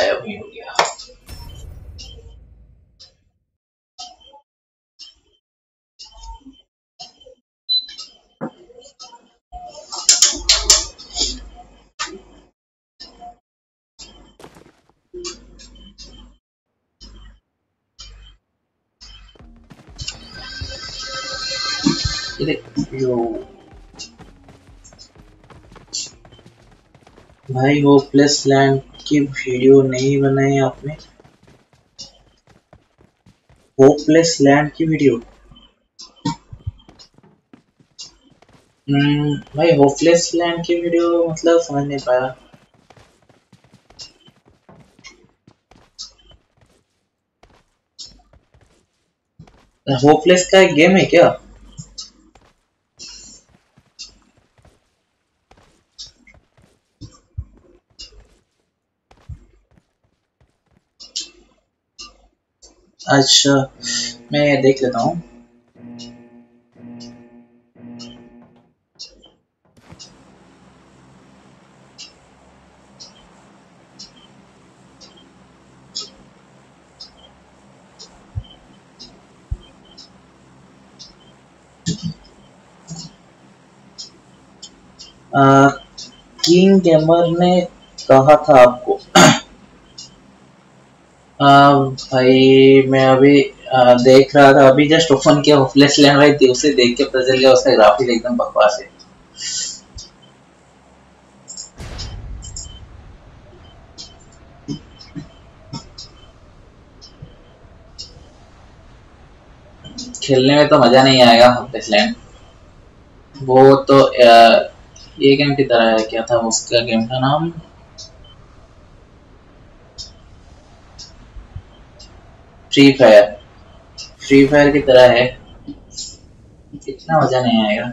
गायब ही हो गया। यो भाई होपलेस लैंड की वीडियो नहीं बनाई आपने? होपलेस लैंड की वीडियो? भाई होपलेस लैंड की वीडियो मतलब समझ नहीं पाया। होपलेस का एक गेम है क्या? अच्छा मैं देख लेता हूँ। किंग गेमर ने कहा था आपको? भाई मैं अभी देख रहा था, अभी जस्ट ओपन किया होपलेस लैंड भाई, दिल से देख के पता चल गया उसका ग्राफिक एकदम बकवास है। खेलने में तो मजा नहीं आएगा होपलेस लैंड। वो तो ये गेम की तरह है, क्या था उसका गेम का नाम? Free fire. फ्री फायर की तरह है, इतना मजा नहीं आएगा।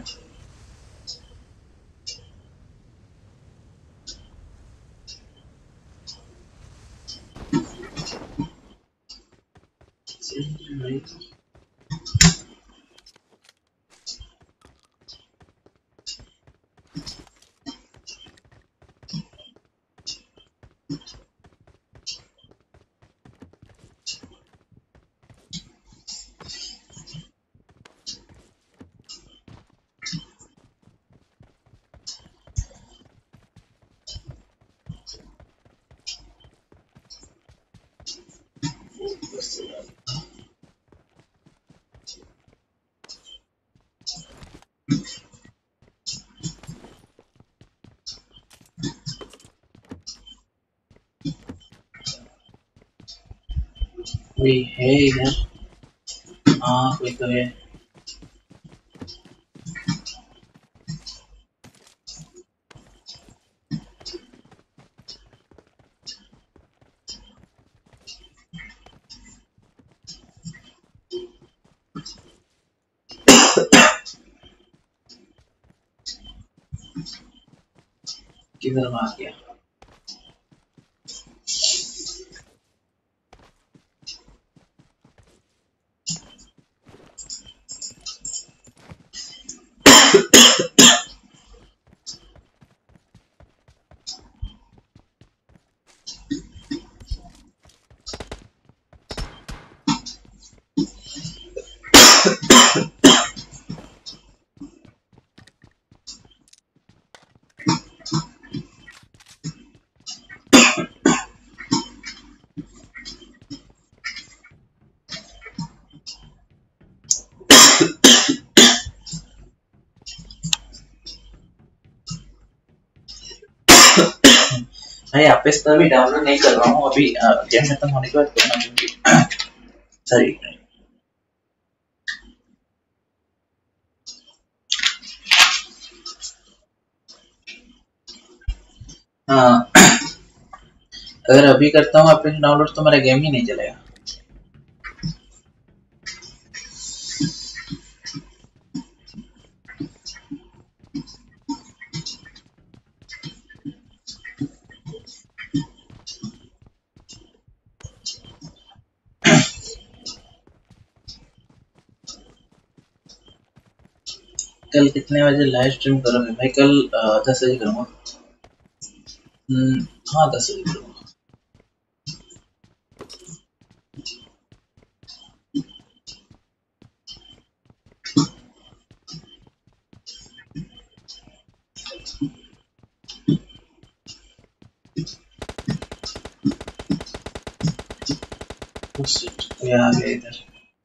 कोई है इधर? हाँ कोई तो है। किधर मार गया? भाई एपेक्स पर भी डाउनलोड नहीं कर रहा हूँ अभी, गेम खत्म होने के बाद करना, क्योंकि सॉरी। हाँ अगर अभी करता हूँ एपेक्स डाउनलोड तो मेरा गेम ही नहीं चलेगा। कल कितने बजे लाइव स्ट्रीम करोगे भाई? कल 10 बजे करूँगा। हाँ 10 बजे करूँगा। ये आ गया इधर।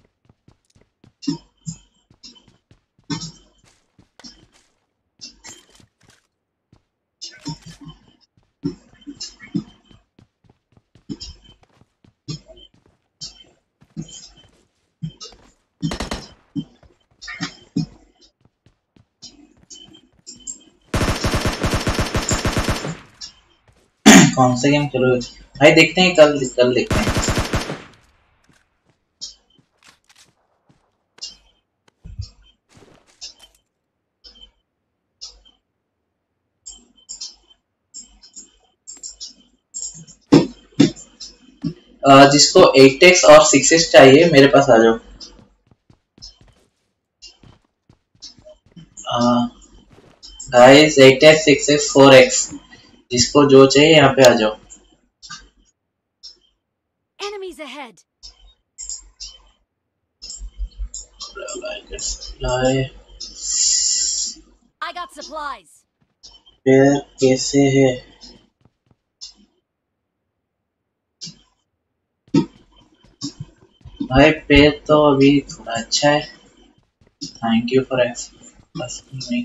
कौन सा गेम खेलोगे भाई? देखते हैं, कल देखते हैं। जिसको 8x और 6x चाहिए मेरे पास आ जाओ। गाइस 8x 6x 4x जिसको जो चाहिए यहाँ पे आ जाओ। Enemies ahead. I got supplies. फिर कैसे है भाई? पे तो अभी थोड़ा अच्छा है। थैंक यू फॉर बस नहीं।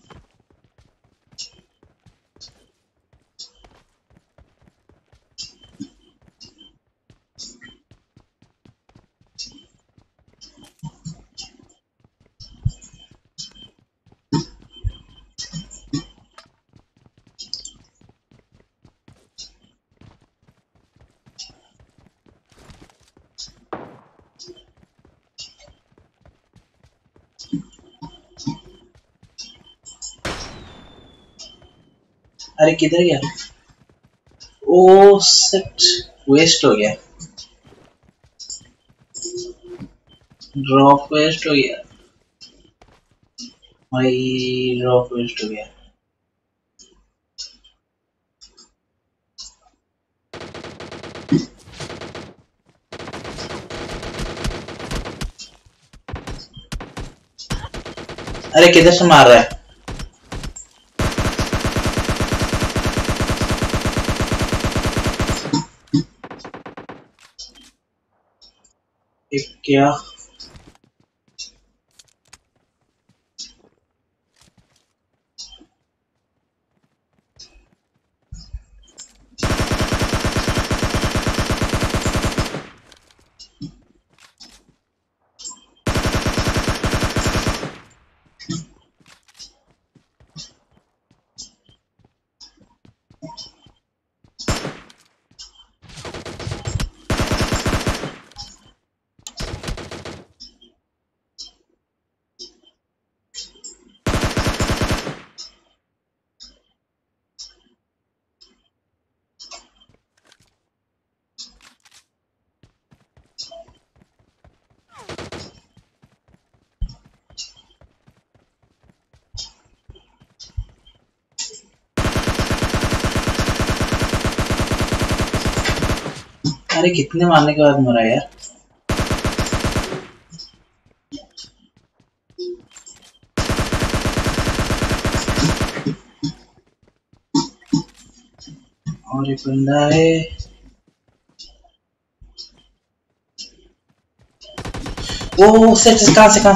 अरे किधर गया? ओ शिट, वेस्ट हो गया। ड्रॉप वेस्ट हो गया भाई, ड्रॉप वेस्ट हो गया। अरे किधर से मार रहा है? क्या अरे कितने मारने के बाद मरा यार? और एक बंदा है। ओ से कहां से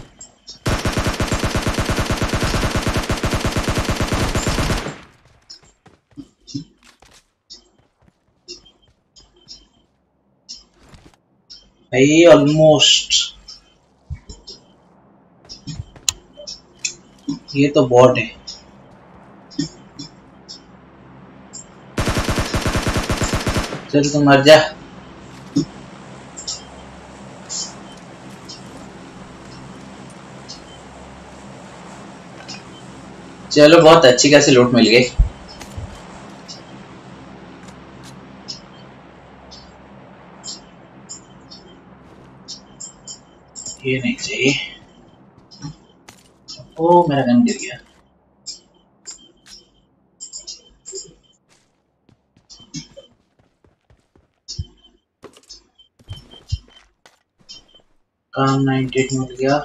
भाई? ऑलमोस्ट। ये तो बॉट है। चल तू मर जा। चलो बहुत अच्छी खासी लूट मिल गई। ये नहीं चाहिए। ओ मेरा गन गिर गया। काम 98 मिल गया।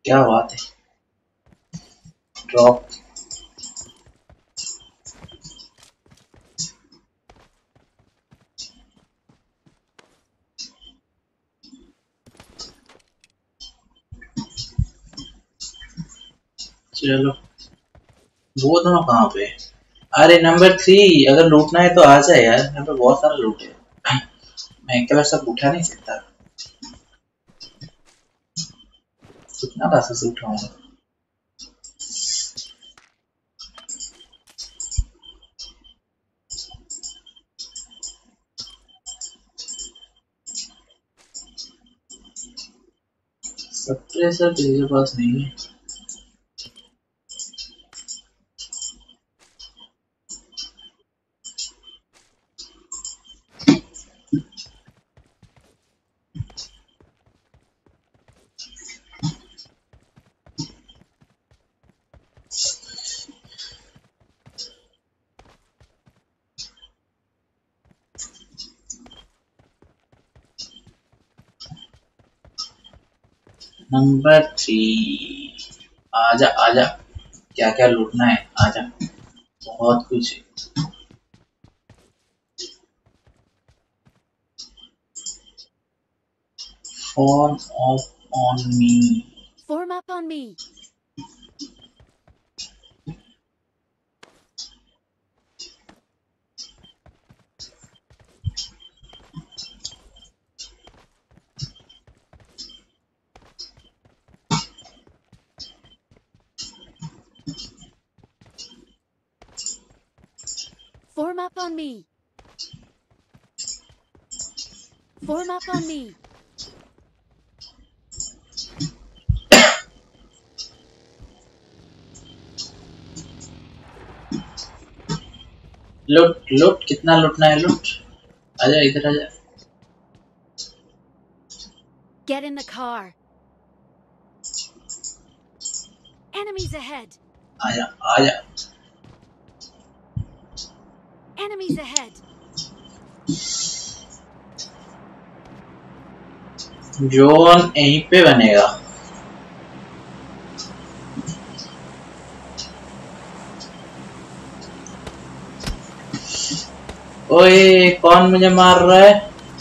क्या बात है। ड्रॉप चलो, वो दोनों कहाँ पे? अरे नंबर 3, अगर लूटना है तो आ जाए यार, यहाँ पे बहुत सारा लूट है। मैं अकेला सब उठा नहीं सकता। कितना पैसा से उठाऊंगा? सप्रेसर तेरे पास नहीं है। नंबर 3, आजा आजा, क्या क्या लूटना है आजा, बहुत कुछ है। Form up on me. Form up on me. Form up on me. Form up on me. लूट लूट, कितना लूटना है लूट। आजा इधर आजा। Get in the car. Enemies ahead. आजा आजा। Enemies ahead. जोन यहीं पे बनेगा। ओए कौन मुझे मार रहा है?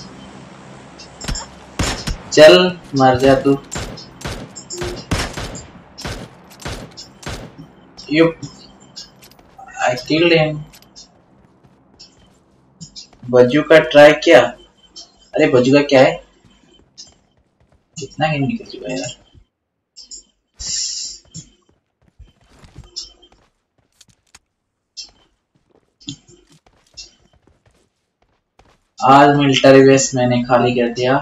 चल मर जा तू। Yup, I killed him. Bazooka try किया। अरे बजूका क्या है? कितना गेम निकल चुका है यार। आज मिलिट्री बेस मैंने खाली कर दिया।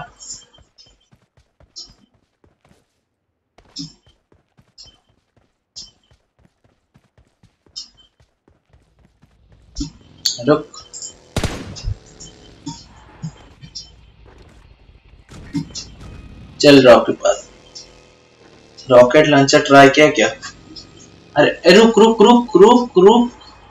रुक, चल rocket pass. Rocket launcher try किया क्या? अरे रुक रुक रुक रुक रुक।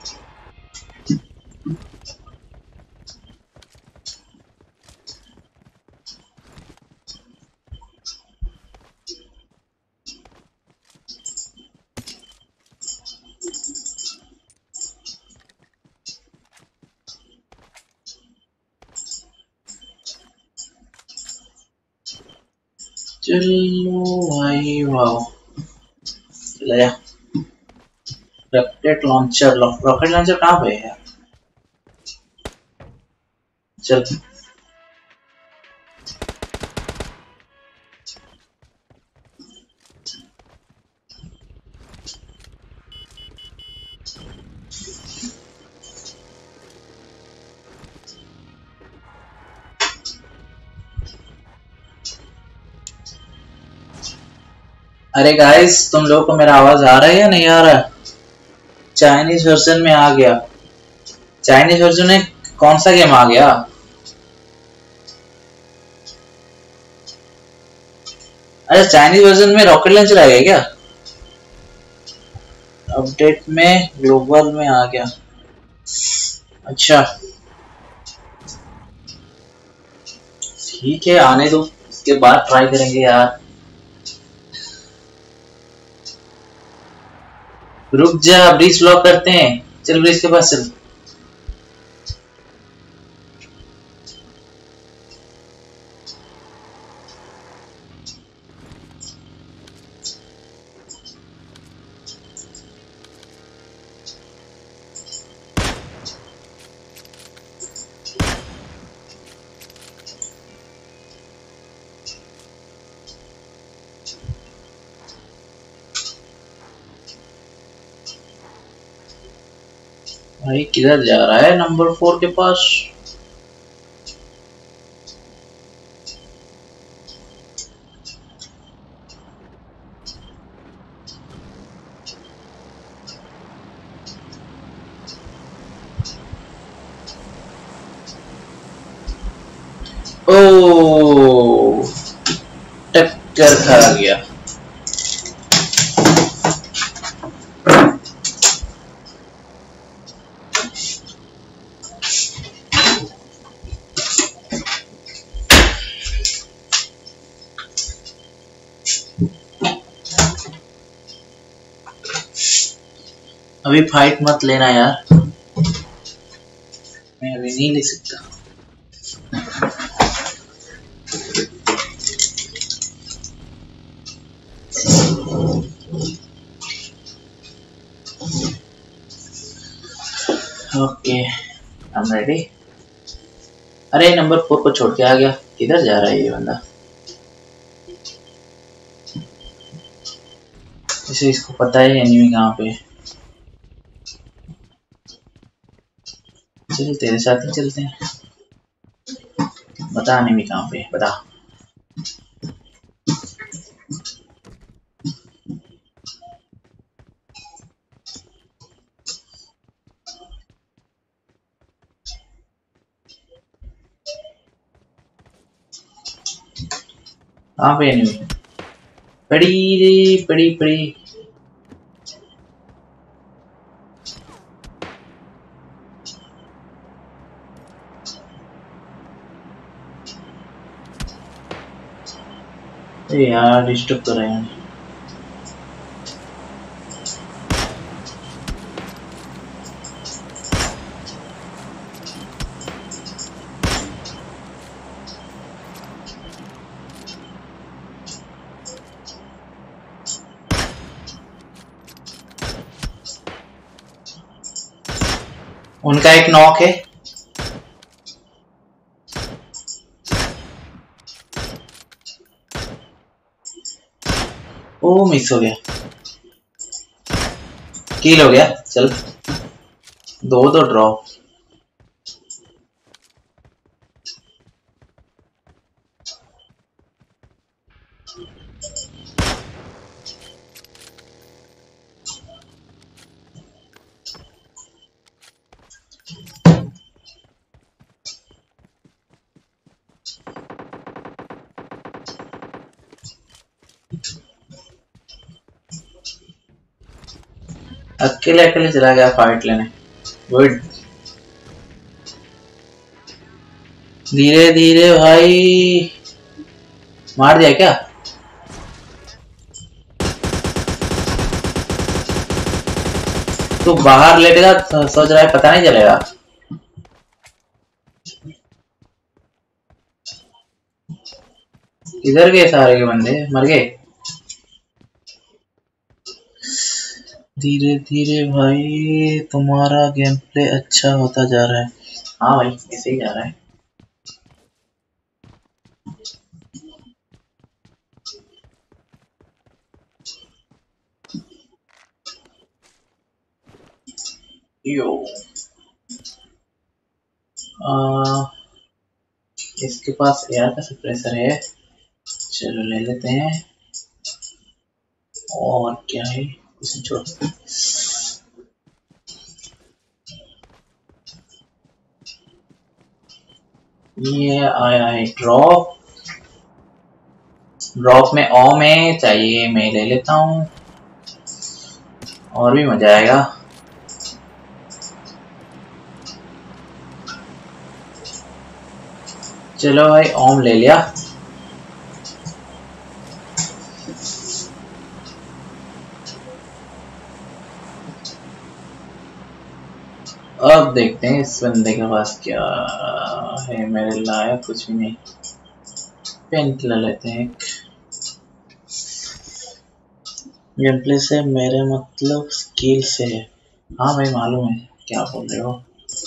चलो भाई वाओ, चला जा। रॉकेट लॉन्चर कहाँ पे है? चल अरे गाइस, तुम लोगों को मेरा आवाज आ रहा है या नहीं आ रहा है? चाइनीज वर्जन में आ गया। चाइनीज वर्जन में कौन सा गेम आ गया? अरे चाइनीज वर्जन में रॉकेट लॉन्चर आ गया क्या? अपडेट में ग्लोबल में आ गया। अच्छा ठीक है, आने दो, इसके बाद ट्राई करेंगे यार। रुक जा, ब्रीच लॉक करते हैं। चल ब्रीच के पास चल। भाई किधर जा रहा है नंबर 4 के पास? ओ टक्कर खा गया। अभी फाइट मत लेना यार, मैं अभी नहीं ले सकता। Okay I am ready. अरे नंबर 4 को छोड़ के आ गया। किधर जा रहा है ये बंदा? इसे इसको पता है एनिमी कहाँ पे। चल तेरे साथ ही चलते हैं। बता एनिमी कहाँ पे, बता। कहाँ पे एनिमी? पड़ी रे, पड़ी पड़ी। यार डिस्टर्ब कर रहे हैं। उनका एक नॉक है। ओ मिस हो गया, किल हो गया। चल 2-2 ड्रॉ। अकेले अकेले चला गया फाइट लेने। गुड। धीरे धीरे भाई। मार दिया क्या? तू बाहर लेटेगा सोच रहा है पता नहीं चलेगा। इधर गए सारे के बंदे, मर गए। धीरे धीरे भाई तुम्हारा गेम प्ले अच्छा होता जा रहा है। हाँ भाई ऐसे ही जा रहा है। यो इसके पास एयर का सप्रेसर है, चलो ले लेते हैं। और क्या है इसे छोड़। ये आया है ड्रॉप। ड्रॉप में ओ में चाहिए, मैं ले लेता हूँ और भी मजा आएगा। चलो भाई ओम ले लिया। अब देखते हैं इस बंदे के पास क्या है। मेरे लायक कुछ भी नहीं। पेन किलर लेते हैं एक। गेम प्ले से मेरे मतलब स्किल से है। हाँ भाई मालूम है क्या बोल रहे हो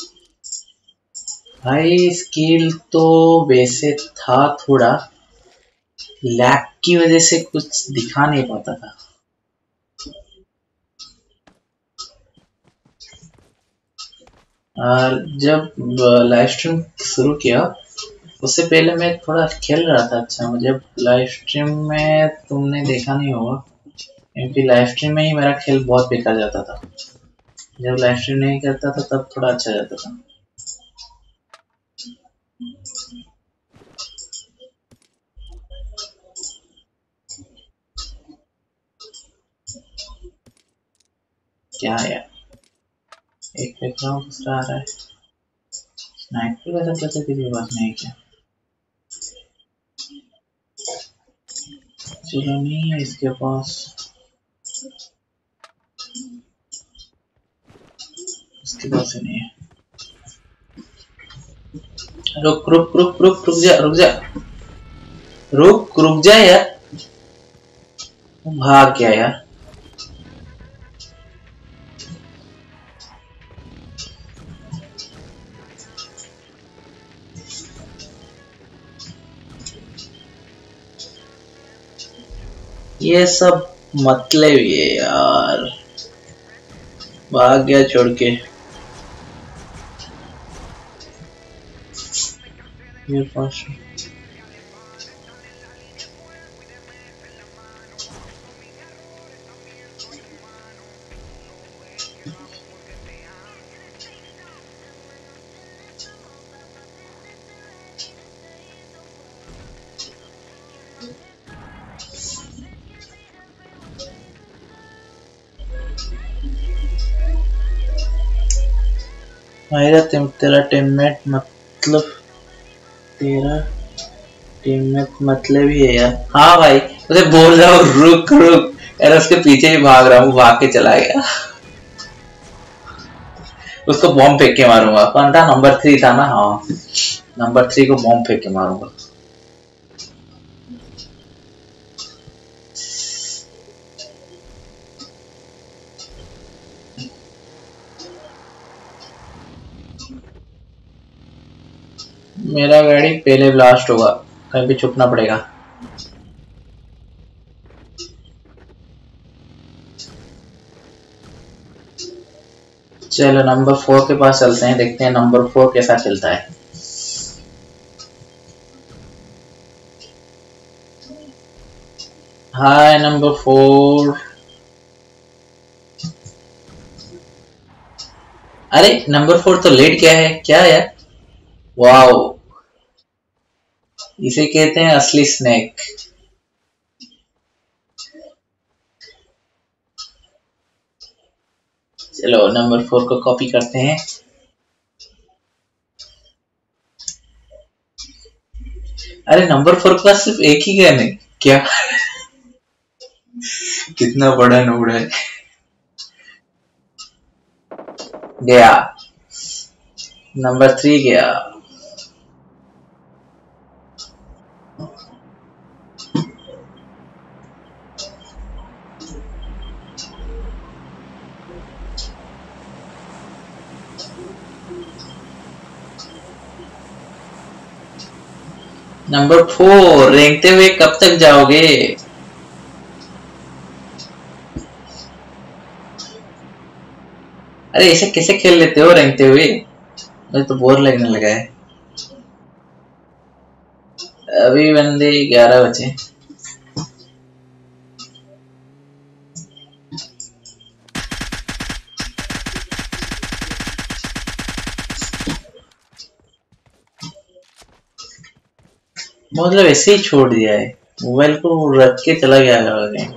भाई। स्किल तो वैसे था, थोड़ा लैग की वजह से कुछ दिखा नहीं पाता था। जब लाइव स्ट्रीम शुरू किया उससे पहले मैं थोड़ा खेल रहा था। अच्छा, मुझे लाइव स्ट्रीम में तुमने देखा नहीं होगा क्योंकि लाइव स्ट्रीम में ही मेरा खेल बहुत बेकार जाता था। जब लाइव स्ट्रीम नहीं करता था तब थोड़ा अच्छा जाता था। क्या यार, एक बैकग्राउंड दूसरा आ रहा है। स्नाइपर वैसा पता किसी के पास नहीं क्या? चलो नहीं है इसके पास, इसके पास ही नहीं है। रुक रुक रुक रुक रुक जा, रुक जा, रुक जा यार। भाग गया यार। ये सब मतलब ये यार, भाग गया छोड़ के। ये पास तेरा टीममेट मतलब, तेरा टीममेट मतलब ही है यार। हाँ भाई, उसे बोल रहा हूँ रुक रुक यार, उसके पीछे ही भाग रहा हूँ, भाग के चला गया। उसको बॉम्ब फेंक के मारूंगा। कौन था? नंबर 3 था ना? हाँ, नंबर 3 को बॉम्ब फेंक के मारूंगा। मेरा गाड़ी पहले ब्लास्ट होगा, कहीं भी छुपना पड़ेगा। चलो नंबर 4 के पास चलते हैं, देखते हैं नंबर 4 कैसा खेलता है। Hi number 4। अरे नंबर 4 तो लेट गया है क्या यार? वाओ, इसे कहते हैं असली स्नैक। चलो नंबर 4 को कॉपी करते हैं। अरे नंबर 4 के पास सिर्फ एक ही गन है क्या? कितना बड़ा नूड है। गया, नंबर 3 गया। नंबर 4 रेंगते हुए कब तक जाओगे? अरे ऐसे कैसे खेल लेते हो रेंगते हुए? मुझे तो बोर लगने लगा है। अभी बंदे 11 बचे। मतलब ऐसे ही छोड़ दिया है, मोबाइल को रख के चला गया है।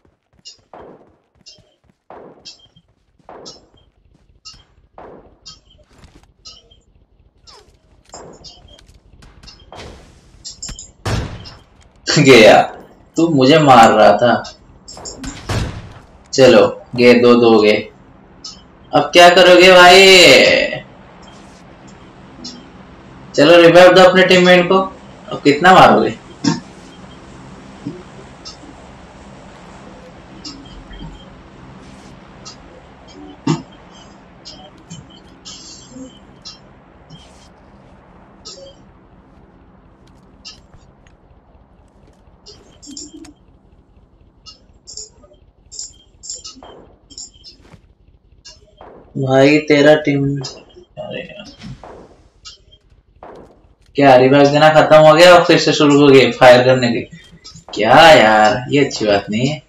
गया, तू मुझे मार रहा था। चलो गए, दो गए। अब क्या करोगे भाई? चलो रिवाइव दो अपने टीममेट को। अब कितना मारोगे? भाई तेरा टीम, अरे यार, क्या रिवाइव देना खत्म हो गया और फिर से शुरू हो गए फायर करने की? क्या यार, ये अच्छी बात नहीं है।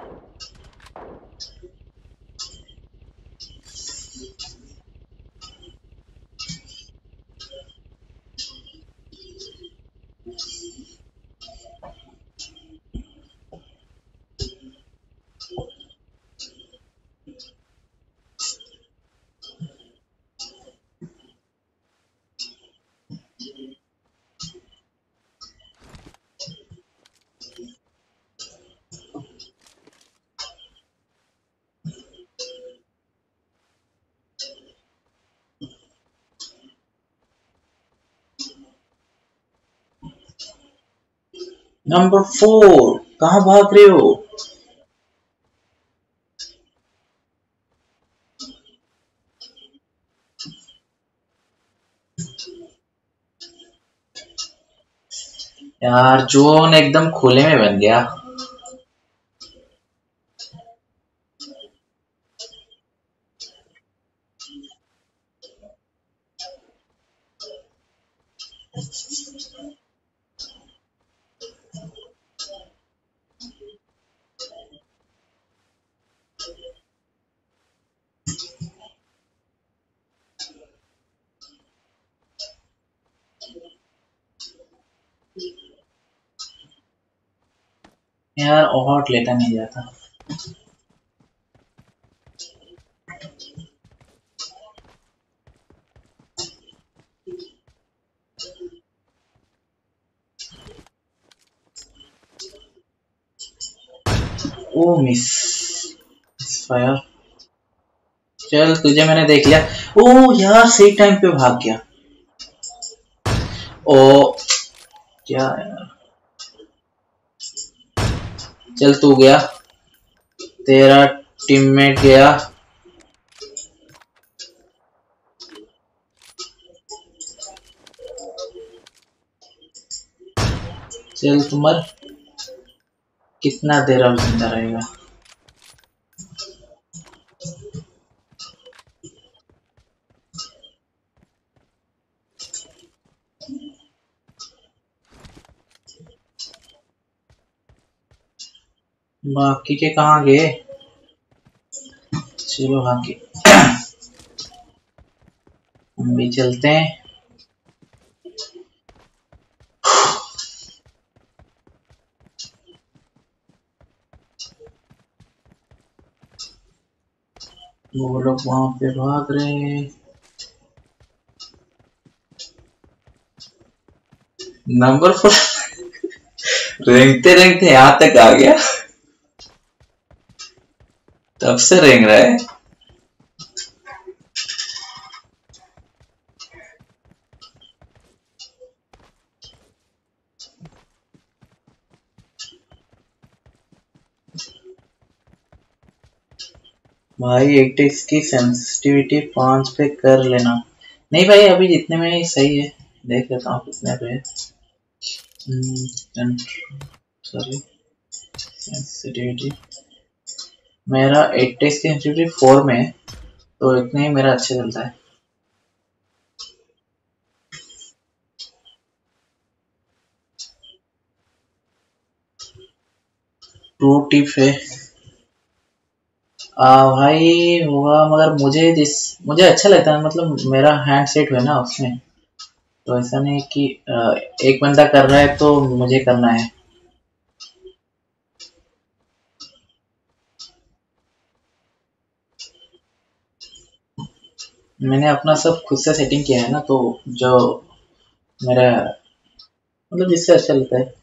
नंबर 4 कहाँ भाग रहे हो? यार जोन एकदम खुले में बन गया। यार और लेटा नहीं जाता। Oh misfire. चल तुझे मैंने देख लिया। ओ यार सही टाइम पे भाग गया। ओ क्या यार, चल तू गया, तेरा टीममेट गया। चल तुम्हार कितना देर अब जिंदा रहेगा? बाकी के कहाँ गए? चलो आगे हम भी चलते हैं। वो लोग वहां पे भाग रहे हैं। नंबर 4 रेंगते रेंगते यहाँ तक आ गया, तब से रेंग रहा है। भाई एक टेक्स्ट की सेंसिटिविटी 5 पे कर लेना। नहीं भाई अभी जितने में ही सही है। देख लेता हूँ कितने पे है। सॉरी सेंसिटिविटी मेरा 8 टेक्स्ट की सेंसिटिविटी 4 में है, तो इतने ही मेरा अच्छा चलता है। टू टिप है भाई होगा, मगर मुझे अच्छा लगता है, मतलब मेरा हैंड सेट हुआ ना उसमें, तो ऐसा नहीं कि एक बंदा कर रहा है तो मुझे करना है। मैंने अपना सब खुद से सेटिंग किया है ना, तो जो मेरा मतलब जिससे अच्छा लगता है।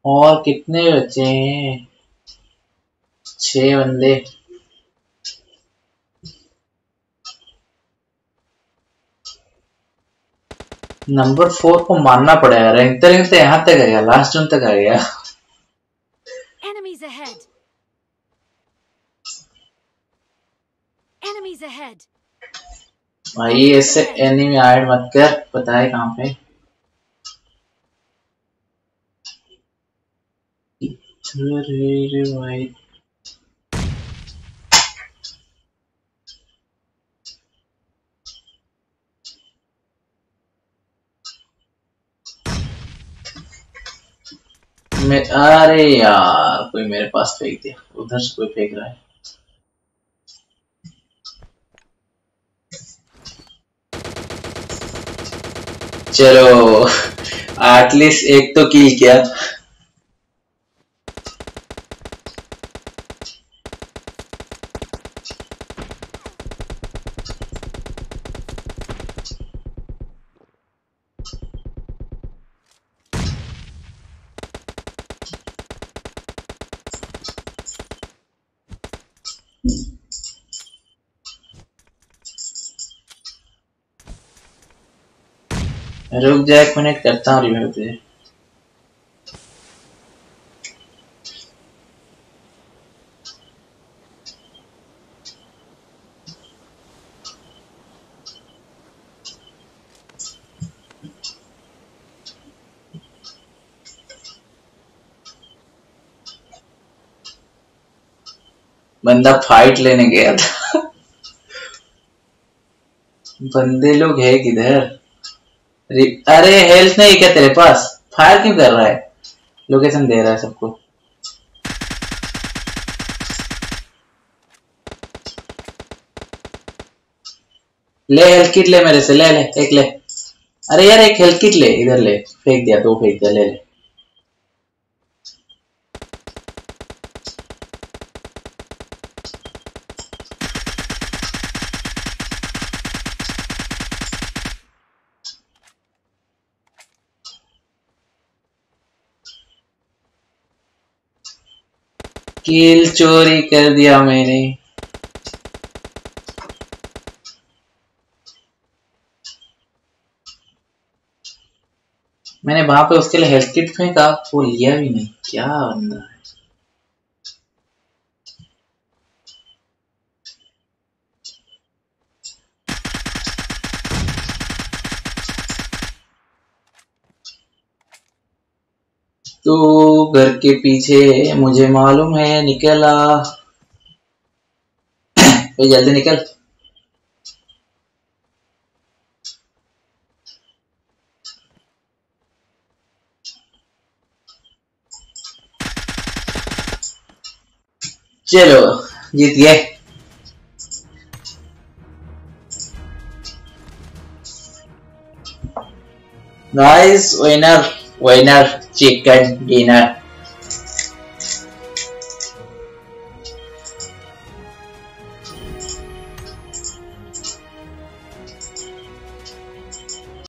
और कितने बचे हैं? 6 बंदे। नंबर 4 को मारना पड़ेगा। रेंगते रेंगते यहाँ तक आ गया, लास्ट जोन तक आ गया। Enemies ahead. Enemies ahead. भाई ऐसे एनिमी ऐड मत कर, पता है कहाँ पे। भाई अरे यार कोई मेरे पास फेंक दिया, उधर से कोई फेंक रहा है। चलो एटलीस्ट एक तो किल किया। रुक जा, 1 मिनट करता हूँ रिवाइव तुझे। बंदा फाइट लेने गया था। बंदे लोग है किधर? अरे हेल्थ नहीं क्या तेरे पास? फायर क्यों कर रहा है? लोकेशन दे रहा है सबको। ले हेल्थ किट ले मेरे से, ले ले एक ले। अरे यार एक हेल्थ किट ले, इधर ले। फेंक दिया, 2 फेंक दिया, ले ले। किल चोरी कर दिया मैंने। मैंने वहां पे उसके लिए हेल्थ किट फेंका, वो लिया भी नहीं। क्या बंदा है। तू घर के पीछे मुझे मालूम है निकला। भाई जल्दी निकल। चलो जीत गए। Nice, winner winner chicken dinner.